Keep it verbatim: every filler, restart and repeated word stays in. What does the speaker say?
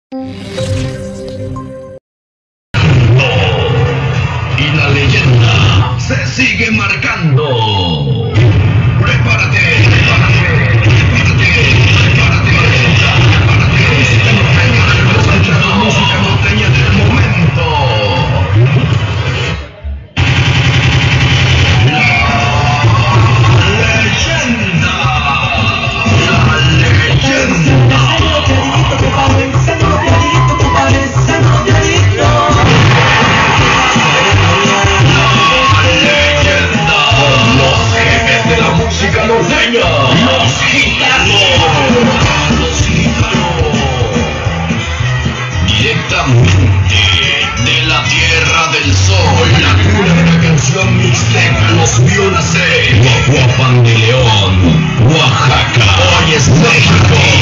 Y la leyenda se sigue marcando. Prepárate, prepárate, prepárate, prepárate, prepárate. Música norteña del momento, música norteña del momento. La leyenda, la leyenda. Música norteña, los gitanos, los gitanos, directamente de la tierra del sol, la cuna de la canción mixteca los vio nacer, Guajuapan de León, Oaxaca, hoy es México.